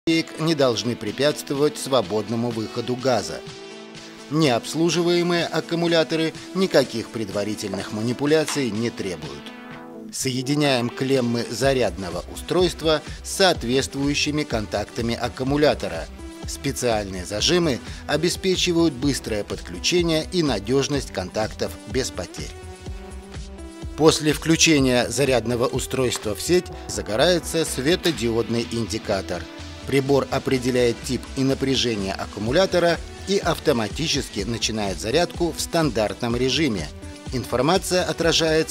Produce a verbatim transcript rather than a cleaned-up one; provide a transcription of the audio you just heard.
батареек не должны препятствовать свободному выходу газа. Необслуживаемые аккумуляторы никаких предварительных манипуляций не требуют. Соединяем клеммы зарядного устройства с соответствующими контактами аккумулятора. Специальные зажимы обеспечивают быстрое подключение и надежность контактов без потерь. После включения зарядного устройства в сеть загорается светодиодный индикатор. Прибор определяет тип и напряжение аккумулятора и автоматически начинает зарядку в стандартном режиме. Информация отражается